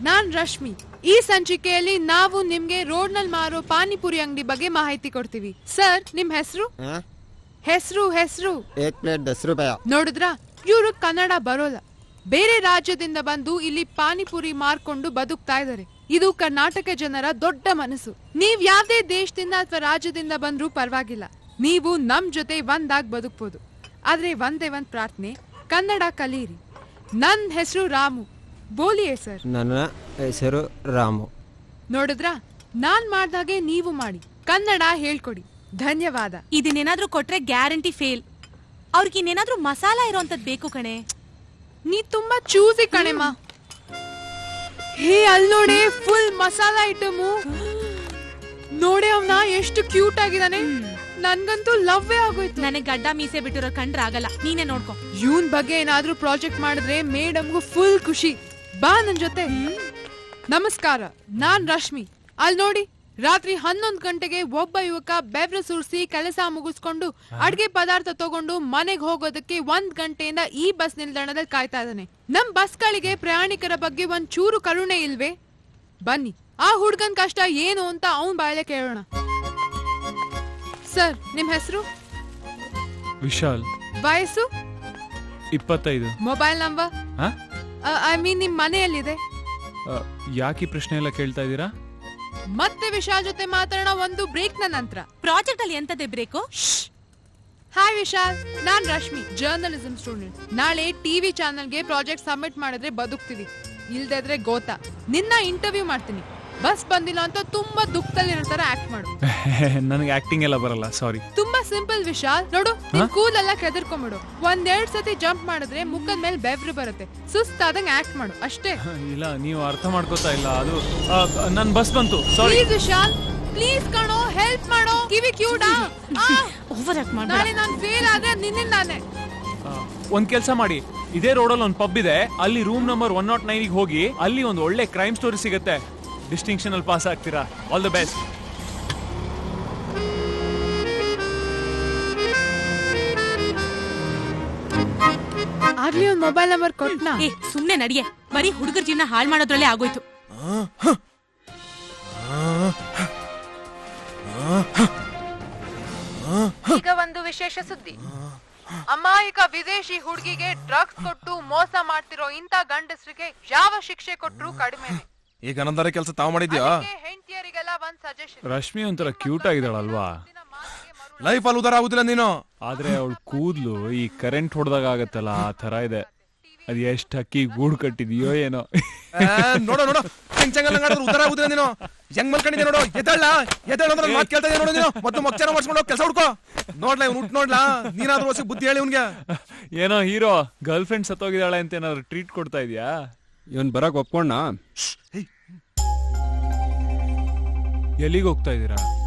ನಾನ್ ರಶ್ಮಿ. ಈ ಸಂಚಿಕೆಯಲ್ಲಿ ನಾವು ನಿಮ್ಗೆ ರೋಡ್ ನಲ್ಲಿ ಮಾರೋ ಪಾನಿಪುರಿ ಅಂಗಡಿ ಬಗ್ಗೆ ಮಾಹಿತಿ ಕೊಡ್ತೀವಿ. ಸರ್, ನಿಮ್ ಹೆಸರು? ಹೆಸರು ನೋಡಿದ್ರಾ, ಇವ್ರು ಕನ್ನಡ ಬರೋಲ್ಲ, ಬೇರೆ ರಾಜ್ಯದಿಂದ ಬಂದು ಇಲ್ಲಿ ಪಾನಿಪುರಿ ಮಾರ್ಕೊಂಡು ಬದುಕ್ತಾ ಇದಾರೆ. ಇದು ಕರ್ನಾಟಕ ಜನರ ದೊಡ್ಡ ಮನಸ್ಸು. ನೀವ್ ಯಾವ್ದೇ ದೇಶದಿಂದ ಅಥವಾ ರಾಜ್ಯದಿಂದ ಬಂದ್ರೂ ಪರವಾಗಿಲ್ಲ, ನೀವು ನಮ್ ಜೊತೆ ಒಂದಾಗ್ ಬದುಕ್ಬೋದು. ಆದ್ರೆ ಒಂದೇ ಒಂದ್ ಪ್ರಾರ್ಥನೆ, ಕನ್ನಡ ಕಲೀರಿ. ನನ್ ಹೆಸರು ರಾಮು. ಬೋಲಿಯೇ ಸರ್. ನನ್ನ ಹೆಸರು ರಾಮು. ನೋಡಿದ್ರಾ, ನಾನ್ ಮಾಡ್ದಾಗೆ ನೀವು ಮಾಡಿ, ಕನ್ನಡ ಹೇಳ್ಕೊಡಿ. ಧನ್ಯವಾದ. ಇದನ್ನೇನಾದ್ರೂ ಕೊಟ್ರೆ ಗ್ಯಾರಂಟಿ ಫೇಲ್. ಅವ್ರಿಗಿನ್ನೇನಾದ್ರೂ ಮಸಾಲ ಇರೋಂಥದ್ದು ಬೇಕು ಕಣೆ. ನೀ ತುಂಬಾ ಚೂಸಿ ಕಣೆಮ್ಮ. ಹೇ, ಅಲ್ಲಿ ನೋಡೆ, ಫುಲ್ ಮಸಾಲಾ ಐಟಮು. ನೋಡೆ ಅವನ ಎಷ್ಟು ಕ್ಯೂಟ್ ಆಗಿದಾನೆ. ನನ್ಗಂತೂ ಲವ್ವೇ ಆಗೋಯ್ತು. ನನಗೆ ಗಡ್ಡ ಮೀಸೆ ಬಿಟ್ಟಿರೋ ಕಂಡ್ರೆ ಆಗಲ್ಲ, ನೀನೇ ನೋಡ್ಕೊ. ಇವನ್ ಬಗ್ಗೆ ಏನಾದ್ರೂ ಪ್ರಾಜೆಕ್ಟ್ ಮಾಡಿದ್ರೆ ಮೇಡಮ್ಗೂ ಫುಲ್ ಖುಷಿ. ಬಾ ನನ್ ಜೊತೆ. ನಮಸ್ಕಾರ, ನಾನ್ ರಶ್ಮಿ. ಅಲ್ಲಿ ನೋಡಿ, ರಾತ್ರಿ 11 ಗಂಟೆಗೆ ಒಬ್ಬ ಯುವಕ ಬೆವ್ರ ಸುರಿಸಿ ಕೆಲಸ ಮುಗಿಸ್ಕೊಂಡು ಅಡ್ಗೆ ಪದಾರ್ಥ ತಗೊಂಡು ಮನೆಗೆ ಹೋಗೋದಕ್ಕೆ 1 ಗಂಟೆಯಿಂದ ಈ ಬಸ್ ನಿಲ್ದಾಣದಲ್ಲಿ ಕಾಯ್ತಾ ಇದ್ದಾನೆ. ನಮ್ ಬಸ್ಗಳಿಗೆ ಪ್ರಯಾಣಿಕರ ಬಗ್ಗೆ ಒಂದ್ ಚೂರು ಕರುಣೆ ಇಲ್ವೇ? ಬನ್ನಿ, ಆ ಹುಡ್ಗನ್ ಕಷ್ಟ ಏನು ಅಂತ ಅವನ್ ಬಾಯಲ್ಲೇ ಕೇಳೋಣ. ಸರ್, ನಿಮ್ ಹೆಸರು? ವಿಶಾಲ್. ವಯಸ್ಸು? 25. Mobile number? ಐ ಮೀನ್, ನಿಮ್ ಮನೆಯಲ್ಲಿದೆ? ಯಾಕೆ ಪ್ರಶ್ನೆ ಎಲ್ಲ ಕೇಳ್ತಾ ಇದ್ದೀರಾ? ಮತ್ತೆ ವಿಶಾಲ್ ಜೊತೆ ಮಾತಾಡೋಣ ಒಂದು ಬ್ರೇಕ್ ನ ನಂತರ. ಪ್ರಾಜೆಕ್ಟ್ ಅಲ್ಲಿ ಎಂತದೇ ಬ್ರೇಕು? ಹಾಯ್ ವಿಶಾಲ್, ನಾನ್ ರಶ್ಮಿ, ಜರ್ನಲಿಸಂ ಸ್ಟೂಡೆಂಟ್. ನಾಳೆ ಟಿವಿ ಚಾನೆಲ್ಗೆ ಪ್ರಾಜೆಕ್ಟ್ ಸಬ್ಮಿಟ್ ಮಾಡಿದ್ರೆ ಬದುಕ್ತೀವಿ, ಇಲ್ದಿದ್ರೆ ಗೋತಾ. ನಿನ್ನ ಇಂಟರ್ವ್ಯೂ ಮಾಡ್ತೀನಿ. ಬಸ್ ಬಂದಿಲ್ಲ ಅಂತ ತುಂಬಾ ದುಃಖದಲ್ಲಿರೋ ತರ ಆಕ್ಟ್ ಮಾಡು. ನನಗೆ ಆಕ್ಟಿಂಗ್ ಎಲ್ಲ ಬರಲ್ಲ, ಸಾರಿ. ತುಂಬಾ ಸಿಂಪಲ್ ವಿಶಾಲ್. ನೋಡು, ನಿನ್ ಕೂಲೆಲ್ಲ ಕೆದರ್ಕೊಂಡ್ಬಿಡು. 1-2 ಸತಿ ಜಂಪ್ ಮಾಡಿದ್ರೆ ಮುಖದ ಮೇಲೆ ಬೆವ್ರು ಬರುತ್ತೆ. ಸುಸ್ತಾದಂಗ್ ಆಕ್ಟ್ ಮಾಡು ಅಷ್ಟೇ. ಇಲ್ಲ, ನೀವು ಅರ್ಥ ಮಾಡ್ಕೋತಾ ಇಲ್ಲ. ಅದು ನನ್ ಬಸ್ ಬಂತು, ಸಾರಿ. ಪ್ಲೀಸ್ ವಿಶಾಲ್, ಪ್ಲೀಸ್ ಕಣೋ, ಹೆಲ್ಪ್ ಮಾಡೋ. ಕಿವಿ ಕ್ಯೂಡಾ ಓವರ್ ಆಕ್ಟ್ ಮಾಡು. ನಾಳೆ ನಾನು ಫೇಲ್ ಆದ್ರೆ ನಿನ್ನಿಂದಾನೆ. ಒಂದ್ ಕೆಲ್ಸ ಮಾಡಿ, ಇದೇ ರೋಡಲ್ಲಿ ಒಂದ್ ಪಬ್ ಇದೆ, ಅಲ್ಲಿ ರೂಮ್ ನಂಬರ್ 109 ಗೆ ಹೋಗಿ, ಅಲ್ಲಿ ಒಂದು ಒಳ್ಳೆ ಕ್ರೈಮ್ ಸ್ಟೋರಿ ಸಿಗುತ್ತೆ. ಡಿಸ್ಟಿಂಕ್ಷನ್ ಅಲ್ಲಿ ಪಾಸ್ ಆಗ್ತೀರಾ. All the best. ಆಗ್ಲಿ ಒಂದು ಮೊಬೈಲ್ ನಂಬರ್ ಕೊಟ್ನಾ? ಸುಮ್ನೆ ನಡಿಯೆ, ಬರೀ ಹುಡುಗರ ಜೀವನ ಹಾಳು ಮಾಡೋದ್ರಲ್ಲೇ ಆಗೋಯ್ತು. ಈಗ ಒಂದು ವಿಶೇಷ ಸುದ್ದಿ. ಅಮಾಯಕ ವಿದೇಶಿ ಹುಡುಗಿಗೆ ಡ್ರಗ್ಸ್ ಕೊಟ್ಟು ಮೋಸ ಮಾಡ್ತಿರೋ ಇಂತ ಗಂಡಸರಿಗೆ ಯಾವ ಶಿಕ್ಷೆ ಕೊಟ್ರು ಕಡಿಮೆನೆ. ಈಗ ನಂದರ ಕೆಲಸ ತಾವು ಮಾಡಿದ್ಯಾ? ಹೆಂಡತಿಯರಿಗೆಲ್ಲ ಒಂದ್ ಸಜೆಷನ್. ರಶ್ಮಿ ಒಂಥರ ಕ್ಯೂಟ್ ಆಗಿದ್ದಾಳಲ್ವಾ? ಲೈಫ್ ಅಲ್ಲಿ ಉದಾರ ಆಗುದಿಲ್ಲ ನೀನು. ಆದ್ರೆ ಅವಳ ಕೂದ್ಲು ಈ ಕರೆಂಟ್ ಹೊಡೆದಾಗ ಆಗತ್ತಲ್ಲ, ಆ ತರ ಇದೆ. ಅದ್ ಎಷ್ಟ್ ಹಕ್ಕಿ ಗೂಡು ಕಟ್ಟಿದ್ಯೋ ಏನೋ. ನೋಡೋ ನೋಡೋ, ಉದಾರ ಆಗುದಿಲ್ಲ ನೀನು. ಹೆಂಗ್ ಮಲ್ಕೊಂಡಿದ್ದೆ ನೋಡು. ಎದ್ದೇಳ ಮಾತು ಕೇಳ್ತಾ ಇದೆಯಾ ನೋಡು ನೀನು. ಮತ್ತು ಮಚ್ಚನ ಮಾಡ್ಸ್ಕೊಂಡು ಕೆಲ್ಸ ಹುಡ್ಕೋ. ನೋಡ್ಲಾ ಇವ್ನು ನೋಡ್ಲಾ, ನೀನಾದ್ರೂ ಹೊಸ ಬುದ್ಧಿ ಹೇಳಿ ಇವ್ನ್ಗೆ. ಏನೋ ಹೀರೋ ಗರ್ಲ್ ಫ್ರೆಂಡ್ ಸತ್ತೋಗಿದ್ದಾಳೆ ಅಂತ ಏನಾದ್ರು ಟ್ರೀಟ್ ಕೊಡ್ತಾ ಇದೀಯಾ? ಇವನ್ ಬರಕ್ ಒಪ್ಕೊಂಡ. ಎಲ್ಲಿಗೆ ಹೋಗ್ತಾ ಇದೀರಾ?